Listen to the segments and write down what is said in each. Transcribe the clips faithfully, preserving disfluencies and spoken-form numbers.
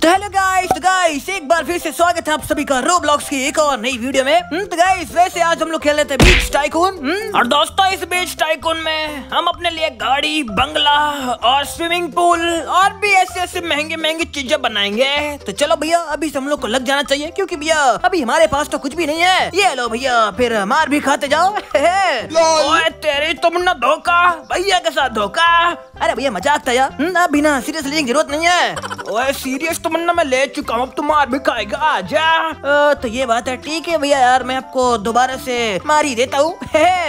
तो hello guys, तो guys एक बार फिर से स्वागत है आप सभी का रोब्लॉक्स की एक और नई वीडियो में। हम्म, तो गाइस वैसे आज हम लोग खेल रहे थे बीच टाइकून। और दोस्तों इस बीच टाइकून में हम अपने लिए गाड़ी, बंगला और स्विमिंग पूल और भी ऐसे ऐसे महंगे महंगे चीजें बनाएंगे। तो चलो भैया अभी से हम लोग को लग जाना चाहिए, क्योंकि भैया अभी हमारे पास तो कुछ भी नहीं है। ये लो भैया, फिर मार भी खाते जाओ। ओए तेरी तुम ना धोखा, भैया के साथ धोखा। अरे भैया मजाक था यार, अभी ना सीरियस लेने की जरूरत नहीं है। ओए सीरियस तो मन्ना मैं ले चुका हूँ, अब तुम मार भी खाएगा, आजा। तो ये बात है, ठीक है भैया यार, मैं आपको दोबारा से मार ही देता हूँ।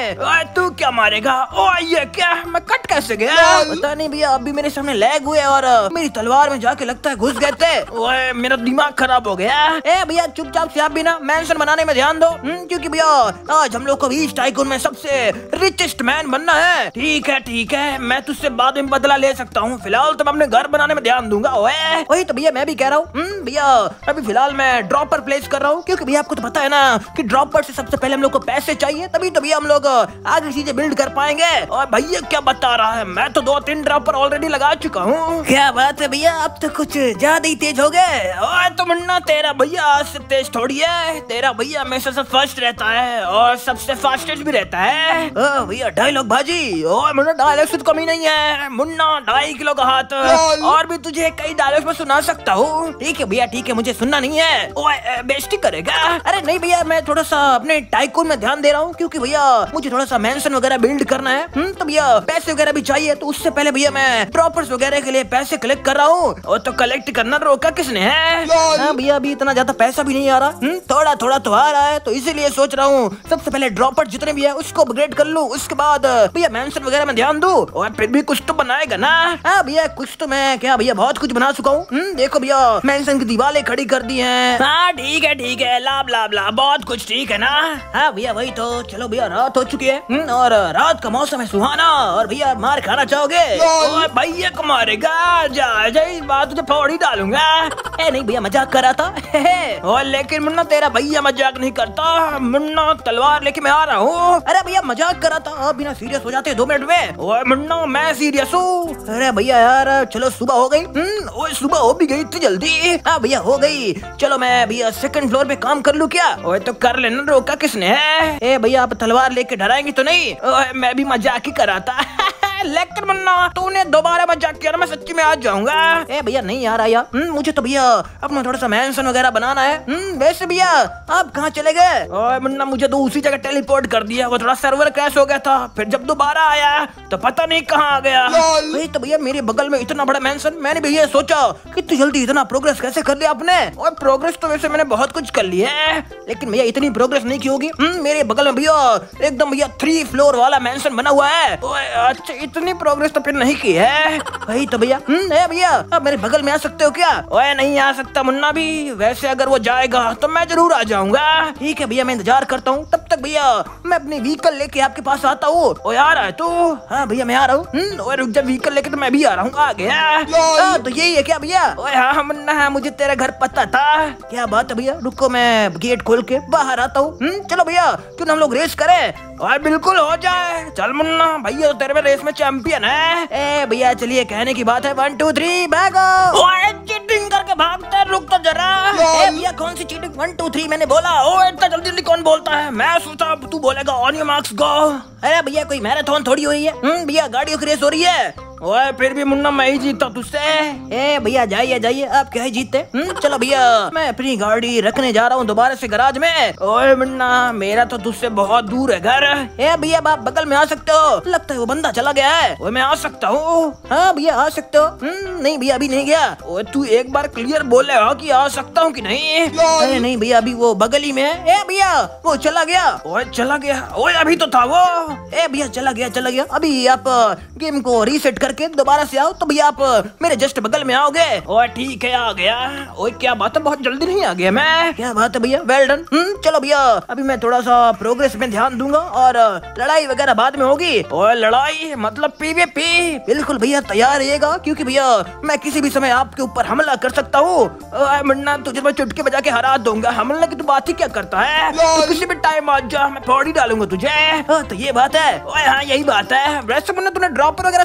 तू क्या मारेगा? ओ ये क्या, मैं कट कैसे गया? पता नहीं भैया, अभी मेरे सामने लैग हुए और मेरी तलवार में जाके लगता है घुस गए थे। ओए मेरा दिमाग खराब हो गया। ए भैया चुपचाप से आप भी ना मैंशन बनाने में ध्यान दो, क्योंकि भैया आज हम लोग को बीच टाइकून में सबसे रिचेस्ट मैन बनना है। ठीक है ठीक है, मैं तुझसे बाद में बदला ले सकता हूँ, फिलहाल तो मैं अपने घर बनाने में ध्यान दूंगा। ओए वही तो भैया मैं भी कह रहा हूँ भैया, अभी फिलहाल मैं ड्रॉपर प्लेस कर रहा हूँ, क्योंकि भैया आपको तो पता है ना कि ड्रॉपर से सबसे पहले हम लोग को पैसे चाहिए, तभी तो भैया हम लोग आगे चीजें बिल्ड कर पाएंगे। और भैया क्या बता रहा है, मैं तो दो तीन ड्रॉपर ऑलरेडी लगा चुका हूँ। क्या बात है भैया, अब तो कुछ ज्यादा ही तेज हो गए। और तो मुन्ना तेरा भैया आज से तेज थोड़ी है, तेरा भैया हमेशा से फर्स्ट रहता है और सबसे फास्टेस्ट भी रहता है। ओ भैया डायलॉग बाजी, और मुन्ना डायलॉग से तो कमी नहीं है। मुन्ना ढाई किलो का हाथ, और भी तुझे कई डायलॉग में सुना सकता हूँ। ठीक है भैया ठीक है, मुझे सुनना नहीं है। ओए बेइज्जती करेगा? अरे नहीं भैया, मैं थोड़ा सा अपने टाइकून में ध्यान दे रहा हूँ, क्योंकि भैया मुझे थोड़ा सा मेंशन वगैरह बिल्ड करना है। हम्म तो भैया पैसे वगैरह भी चाहिए, तो उससे पहले भैया मैं ड्रॉपर्स वगैरह के लिए पैसे कलेक्ट कर रहा हूँ। और तो कलेक्ट करना रोका किसने है? हाँ भैया अभी इतना ज्यादा पैसा भी नहीं आ रहा, हम्म थोड़ा थोड़ा तो आ रहा है, तो इसीलिए सोच रहा हूँ सबसे पहले ड्रॉपर जितने भी है उसको अपग्रेड कर लूँ, उसके बाद भैया मेंशन वगैरह में ध्यान दूँ। और फिर भी कुछ तो बनाएगा ना? हाँ भैया कुछ तो मैं क्या भैया बहुत कुछ बना चुका हूँ। देखो भैया मेंशन की दीवारें खड़ी कर दी हैं। हाँ ठीक है ठीक है, लाभ लाभ लाभ बहुत कुछ ठीक है ना? हाँ भैया वही तो। चलो भैया रात हो चुकी है और रात का मौसम है सुहाना, और भैया मार खाना चाहोगे? भैया को मारेगा? जा जा इस बात तुझे फोड़ी डालूंगा। ए नहीं भैया मजाक कर रहा था। और लेकिन मुन्ना तेरा भैया मजाक नहीं करता, मुन्ना तलवार लेके मैं आ रहा हूँ। अरे भैया मजाक कर रहा था, बिना सीरियस हो जाते दो मिनट में। ओए मुन्ना मैं सीरियस हूँ। अरे भैया यार चलो सुबह हो गई। ओए सुबह हो भी गई इतनी जल्दी? हाँ भैया हो गई। चलो मैं भैया सेकंड फ्लोर पे काम कर लूँ क्या? ओए तो कर लेना, रोका किसने है? ए भैया आप तलवार लेके डराएंगे तो नहीं? ओए मैं भी मजाक ही कर रहा था। लेकिन मुन्ना तूने दोबारा मजाक किया ना, मैं सच्ची में आ जाऊंगा। ए भैया नहीं यार आया, मुझे तो भैया अपना थोड़ा सा मेंशन वगैरह बनाना है। वैसे भैया आप कहाँ चले गए? ओए मुन्ना मुझे तो उसी जगह टेलीपोर्ट कर दिया, वो थोड़ा सर्वर क्रैश हो गया था, फिर जब दोबारा आया तो पता नहीं कहाँ आ गया। वही तो भैया मेरे बगल में इतना बड़ा मेंशन, मैंने भैया सोचा इतनी जल्दी इतना प्रोग्रेस कैसे कर लिया आपने? और प्रोग्रेस तो वैसे मैंने बहुत कुछ कर लिया है, लेकिन भैया इतनी प्रोग्रेस नहीं की होगी। मेरे बगल में भैया एकदम भैया थ्री फ्लोर वाला मेंशन बना हुआ है। अच्छा इतनी प्रोग्रेस तो फिर नहीं की है। वही तो भैया। भैया अब मेरे बगल में आ सकते हो क्या? ओए नहीं आ सकता मुन्ना भी, वैसे अगर वो जाएगा तो मैं जरूर आ जाऊंगा। ठीक है भैया मैं इंतजार करता हूँ, तब तक भैया मैं अपनी व्हीकल लेके आपके पास आता हूँ। ओ आ रहा है तू? हाँ भैया मैं आ रहा हूँ। और रुक जा, व्हीकल लेके तो मैं भी आ रहा हूँ। आ गया? आ, तो यही है क्या भैया? ओए हाँ मुन्ना हाँ, मुझे तेरा घर पता था। क्या बात है भैया, रुको मैं गेट खोल के बाहर आता हूँ। चलो भैया क्यों हम लोग रेस करें? और बिल्कुल हो जाए, चल मुन्ना भैया तो तेरे में रेस में चैंपियन है। ए भैया चलिए कहने की बात है, वन टू थ्री भागो। ओए चीटिंग करके भागता है, रुक तो जरा। ए भैया कौन सी चीटिंग? वन टू थ्री मैंने बोला। ओए इतना जल्दी जल्दी कौन बोलता है? मैं सोचा तू बोलेगा ऑन योर मार्क्स गो। अरे भैया कोई मैराथन थोड़ी हुई है, भैया गाड़ियों की रेस हो रही है। ओए फिर भी मुन्ना मैं ही जीता तुझसे। ए भैया जाइए जाइए, आप क्या ही जीतते। चलो भैया मैं अपनी गाड़ी रखने जा रहा हूँ दोबारा से गराज में। ओए मुन्ना मेरा तो तुझसे बहुत दूर है घर। ए भैया आप बगल में आ सकते हो, लगता है वो बंदा चला गया है। ओए मैं आ सकता हूँ? हाँ भैया आ सकते हो। नहीं भैया अभी नहीं गया। ओए तू एक बार क्लियर बोले हो कि आ सकता हूँ कि नहीं? अरे नहीं भैया अभी वो बगल ही में है। ए भैया वो चला गया। ओए चला गया? ओए अभी तो था वो। ए भैया चला गया चला गया, अभी आप गेम को रीसेट कर के दोबारा से आओ तो भैया आप मेरे जस्ट बगल में आओगे। ओए ठीक है आ गया। ओए क्या बात है, बहुत जल्दी नहीं आ गया मैं? क्या बात है भैया, वेल डन। चलो भैया अभी मैं थोड़ा सा प्रोग्रेस में ध्यान दूंगा और लड़ाई वगैरह बाद में होगी। ओए लड़ाई मतलब पीवीपी? बिल्कुल भैया तैयार रहिएगा, क्योंकि भैया मैं किसी भी समय आपके ऊपर हमला कर सकता हूँ। मुन्ना तुझे मैं चुटकी बजा के हरा दूंगा, हमला की तो बात ही क्या करता है? तो किसी भी टाइम आ जा, मैं फोड़ ही डालूंगा तुझे। तो ये बात है? ओए हाँ यही बात है। वैसे मुन्ना तूने ड्रॉपर वगैरह सारे अपग्रेड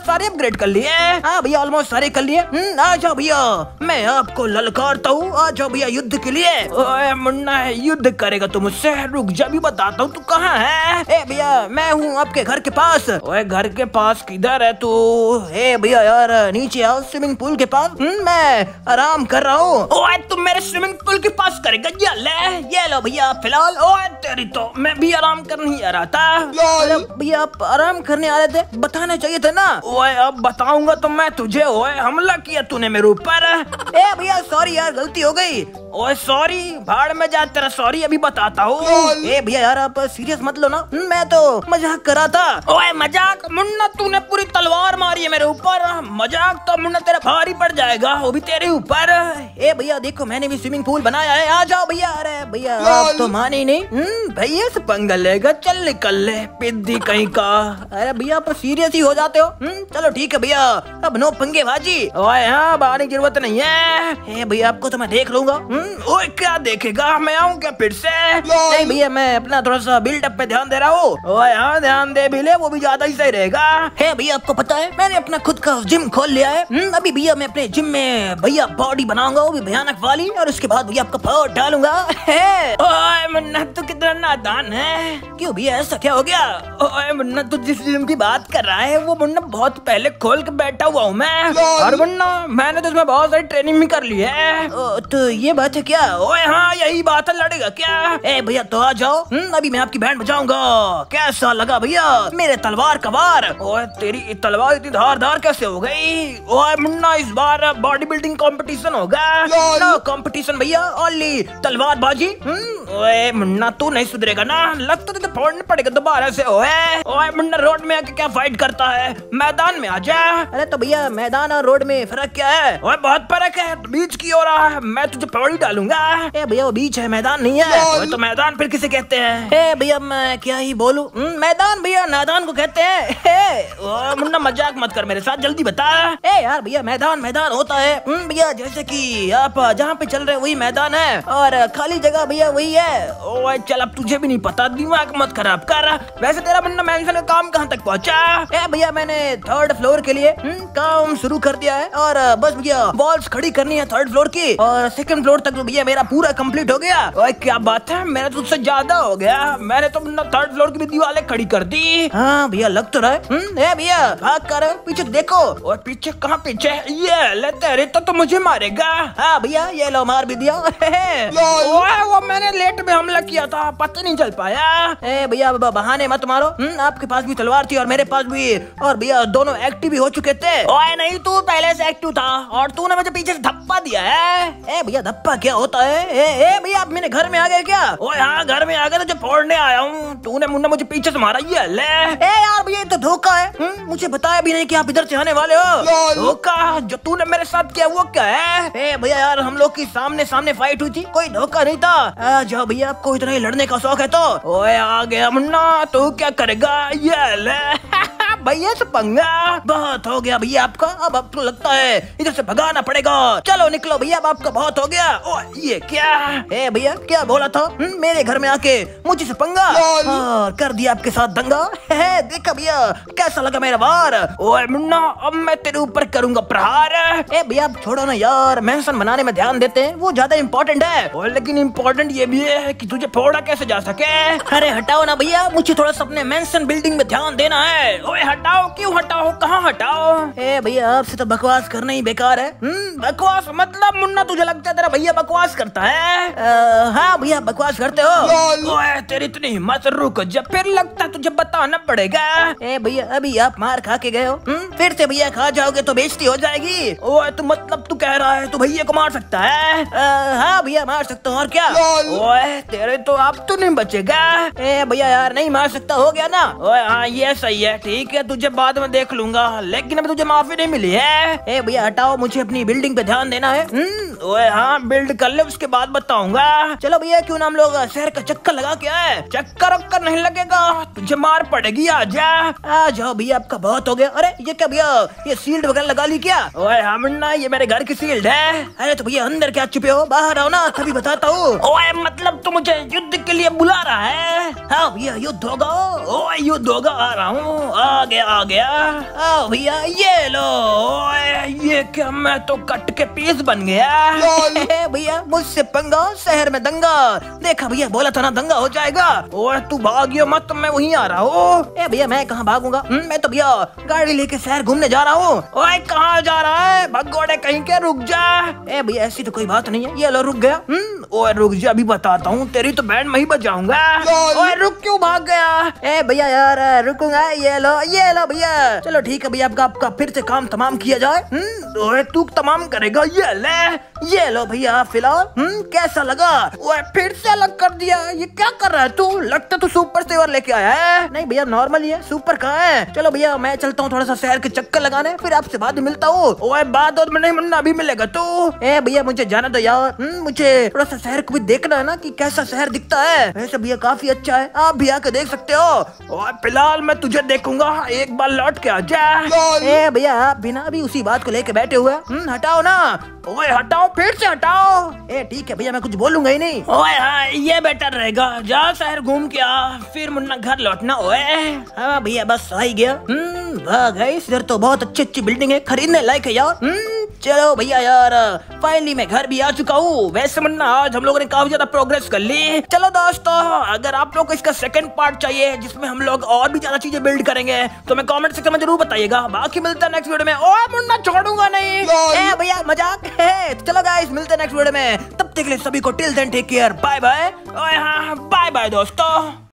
कंप्लीट कर लिए। हाँ भैया ऑलमोस्ट सारे कर लिए। आ जाओ भैया, मैं आपको ललकारता हूँ, आ जाओ भैया युद्ध के लिए। ओए मुन्ना युद्ध करेगा तू मुझसे? रुक जा भी बताता हूँ, तू कहाँ है? ए भैया मैं हूँ आपके घर के पास। ओए घर के पास किधर है तू? ए भैया यार नीचे आओ स्विमिंग पूल के पास, मैं आराम कर रहा हूँ। ओए तुम मेरे स्विमिंग पूल के पास करेगा? ये ले ये लो भैया फिलहाल। ओए तेरी तो, मैं भी आराम करने ही आ रहा था। अरे भैया आप आराम करने आ रहे थे, बताना चाहिए था ना। ओए अब बताऊंगा तो मैं तुझे। ओए हमला किया तूने मेरे ऊपर। ए भैया सॉरी यार गलती हो गई। ओए सॉरी, भाड़ में जा तेरा सॉरी अभी बताता हूँ। ए भैया यार आप सीरियस मत लो ना, मैं तो मजाक कर रहा था। ओए मजाक? मुन्ना तूने पूरी तलवार मारी है मेरे ऊपर, मजाक तो मुन्ना तेरा भारी पड़ जाएगा, वो भी तेरे ऊपर। ए भैया देखो मैंने भी स्विमिंग पूल बनाया है, आ जाओ भैया। अरे भैया आप तो माने ही नहीं। भैया से पंगा लेगा, चल निकल ले पिद्दी कहीं का। अरे भैया आप सीरियस ही हो जाते हो। चलो ठीक है भैया, अब नो पंगे बाजी। ओए हाँ आने की जरूरत नहीं है। भैया आपको तो मैं देख लूंगा। ओए क्या देखेगा, मैं आऊँ क्या फिर से? नहीं भैया मैं अपना थोड़ा सा बिल्डअप पे ध्यान दे रहा हूँ। ओए हाँ ध्यान दे भी ले, वो भी ज्यादा ही सही रहेगा। है भैया आपको पता है मैंने अपना खुद का जिम खोल लिया है। अभी भैया मैं अपने जिम में भैया बॉडी बनाऊंगा, वो भी भयानक वाली, और उसके बाद भैया आपका पावर डालूंगा। ओए मुन्ना तू कितना नादान है। क्यों भैया ऐसा क्या हो गया? ओए मुन्ना तू जिस जिम की बात कर रहा है वो मुन्ना बहुत पहले खोल के बैठा हुआ हूँ मैं। और मुन्ना मैंने तो इसमें बहुत सारी ट्रेनिंग भी कर ली है। तो ये बात है क्या? ओए हाँ यही बात है, लड़ेगा क्या? ए भैया तो आ जाओ, अभी मैं आपकी बैंड बजाऊंगा। कैसा लगा भैया मेरे तलवार का वार? ओए तेरी तलवार इतनी धारदार कैसे हो गई? ओए मुन्ना इस बार बॉडी बिल्डिंग कंपटीशन होगा। नो कंपटीशन भैया, ओनली तलवार बाजी। ओए मुन्ना तू नहीं सुधरेगा ना, लगता तुझे फोड़ने पड़ेगा दोबारा से। ओए ओए मुन्ना रोड में आके क्या फाइट करता है, मैदान में आ जा। अरे तो भैया मैदान और रोड में फर्क क्या है? ओए बहुत फर्क है, तो बीच की हो रहा है, मैं तुझे पौड़ी डालूंगा। ए भैया वो बीच है मैदान नहीं है। ओए तो मैदान फिर किसे कहते हैं? ए भैया मैं क्या ही बोलूं, मैदान भैया नादान को कहते हैं। मुन्ना मजाक मत कर मेरे साथ, जल्दी बता। ए यार भैया मैदान मैदान होता है भैया, जैसे कि आप जहाँ पे चल रहे वही मैदान है, और खाली जगह भैया वही है। ओए चल अब तुझे भी नहीं पता, दिमाग मत खराब कर। वैसे तेरा मुन्ना मेंशन का काम कहाँ तक पहुँचा? ए भैया मैंने थर्ड फ्लोर के लिए काम शुरू कर दिया है, और बस भैया वॉल्स खड़ी करनी है थर्ड फ्लोर की, और सेकंड फ्लोर तक भैया मेरा पूरा कंप्लीट हो गया। ओए क्या बात है, मेरा तो उससे ज्यादा हो गया, मैंने तो थर्ड फ्लोर की भी दीवारें खड़ी कर दी। हाँ भैया लग तो रहा है। भैया भाग कर पीछे देखो। और पीछे कहाँ पीछे? ये ले तेरे तो, तो मुझे मारेगा। हाँ भैया ये लो मार भी दिया। ओए वो मैंने लेट में हमला किया था, पता नहीं चल पाया। ए भैया बहाने मत मारो, आपके पास भी तलवार थी और मेरे पास भी, और भैया दोनों एक्टिव भी हो चुके थे। ओए नहीं तू पहले से एक्टिव था और तूने मुझे पीछे से धप्पा दिया है। ए भैया धप्पा क्या होता है? ए भैया आप मेरे घर में आ गए क्या? ओए हाँ घर में आ गए, तुझे फोड़ने आया हूँ। तूने मुन्ना मुझे पीछे से मारा। ये ले। ए यार भैया तो धोखा है, मुझे बताया भी नहीं कि आप इधर से आने वाले हो। धोखा जो तूने मेरे साथ किया वो क्या है? ए भैया यार हम लोग की सामने सामने फाइट हुई थी, कोई धोखा नहीं था। आ जाओ भैया आपको इतना ही लड़ने का शौक है तो। ओए आ गया मुन्ना, तू क्या करेगा? ये ले भैया से पंगा, बहुत हो गया भैया आपका, अब आपको लगता है इधर से भगाना पड़ेगा। चलो निकलो भैया, अब आपका बहुत हो गया। ओ ये क्या? ए भैया क्या बोला था? मेरे घर में आके मुझे से पंगा, और कर दिया आपके साथ दंगा। है देखा भैया कैसा लगा मेरा वार? ओए मुन्ना अब मैं तेरे ऊपर करूंगा प्रहार। ए भैया आप छोड़ो ना यार, मेंशन बनाने में ध्यान देते हैं, वो ज्यादा इम्पोर्टेंट है। और लेकिन इम्पोर्टेंट ये भी है कि तुझे फोड़ा कैसे जा सके। अरे हटाओ ना भैया, मुझे थोड़ा सा अपने मेंशन बिल्डिंग में ध्यान देना है। ओए हटाओ, क्यों हटाओ, कहाँ हटाओ? ए भैया आपसे तो बकवास करना ही बेकार है। बकवास मतलब मुन्ना तुझे लगता है तेरा भैया बकवास करता है? आ, हाँ भैया बकवास करते हो। ओए तेरी इतनी हिम्मत, रुक जब फिर लगता है तुझे बताना पड़ेगा। ए भैया अभी आप मार खा के गए हो, फिर से भैया खा जाओगे तो बेइज्जती हो जाएगी। ओए तू मतलब तू कह रहा है तू भैया को मार सकता है? आ, हाँ भैया मार सकता हूँ, और क्या? ओए तेरे तो आप तो नहीं बचेगा। ए भैया यार नहीं मार सकता, हो गया ना? ओए हाँ ये सही है, ठीक है तुझे बाद में देख लूंगा, लेकिन अभी तुझे माफी नहीं मिली है। ए भैया हटाओ, मुझे अपनी बिल्डिंग पे ध्यान देना है। ओए हाँ बिल्ड कर ले, उसके बाद बताऊंगा। चलो भैया क्यों ना हम लोग शहर का चक्कर लगा के आए? चक्कर वक्कर नहीं लगेगा, तुझे मार पड़ेगी, आजा। आ जाओ भैया आपका बहुत हो गया। अरे ये क्या भैया, ये सील्ड वगैरह लगा ली क्या? ओए हाँ मुन्ना ये मेरे घर की सील्ड है। अरे तो भैया अंदर क्या छुपे हो, बाहर आओ ना तभी बताता हूँ। ओए मतलब तू मुझे युद्ध के लिए बुला रहा है? हाँ भैया युद्ध होगा, ओए युद्ध होगा, आ रहा हूँ, आ गया आ गया। हाँ भैया ये लो, ओए ये क्या, मैं तो कट के पीस बन गया। भैया मुझसे पंगा शहर में दंगा, देखा भैया बोला था ना दंगा हो जाएगा। ओए तू भागियो मत, मैं वहीं आ रहा हूँ। ए भैया मैं कहाँ भागूंगा, मैं तो भैया गाड़ी लेके शहर घूमने जा रहा हूँ। ओए कहाँ जा रहा है भगोड़े कहीं के, रुक जा। ए भैया ऐसी तो कोई बात नहीं है, ये लो रुक गया। ओए रुक जा, अभी बताता हूँ, तेरी तो बैंड में ही बजाऊंगा। ओए रुक क्यों भाग गया? ए भैया यार रुकूंगा, ये लो ये लो भैया। चलो ठीक है भैया, आपका आपका फिर से काम तमाम किया जाए। ओए तू तमाम करेगा, ये ले ये लो भैया फिलहाल। हम्म कैसा लगा? ओए फिर से अलग कर दिया, ये क्या कर रहा है तू? लगता तू सुपर सेवर लेके आया है। नहीं भैया नॉर्मल ही है, सुपर कहाँ है? चलो भैया मैं चलता हूँ थोड़ा सा शहर के चक्कर लगाने, फिर आपसे बाद में मिलता हूँ। ओए बात और में नहीं मिलना, अभी मिलेगा तू। ए भैया मुझे जाना दो यार, मुझे थोड़ा सा शहर को भी देखना है ना कि कैसा शहर दिखता है। वैसे भैया काफी अच्छा है, आप भी आके देख सकते हो। ओए फिलहाल मैं तुझे देखूंगा, एक बार लौट के आ जा। ए भैया आप बिना अभी उसी बात को लेके बैठे हुए, हटाओ ना। ओए हटाओ, फिर से हटाओ। ए ठीक है भैया मैं कुछ बोलूंगा ही नहीं। ओए हाँ ये बेटर रहेगा, जा शहर घूम के आ, फिर मुन्ना घर लौटना। ओए हाँ भैया बस आ ही गया। हम्म वाह गाइस इधर तो बहुत अच्छी अच्छी बिल्डिंग है, खरीदने लायक है यार। हम्म चलो भैया यार फाइनली मैं घर भी आ चुका हूँ। वैसे मुन्ना आज हम लोगों ने काफी ज्यादा प्रोग्रेस कर ली। चलो दोस्तों अगर आप लोग को इसका सेकंड पार्ट चाहिए जिसमें हम लोग और भी ज्यादा चीजें बिल्ड करेंगे तो मैं कमेंट सेक्शन में जरूर बताइएगा। बाकी मिलता है नेक्स्ट वीडियो में। ओए मुन्ना छोड़ूंगा नहीं। ए भैया मजाक है। चलो गाइस मिलते हैं नेक्स्ट वीडियो में, तब तक के लिए सभी को till then take care, bye bye. ओए हाँ बाय बाय दोस्तों।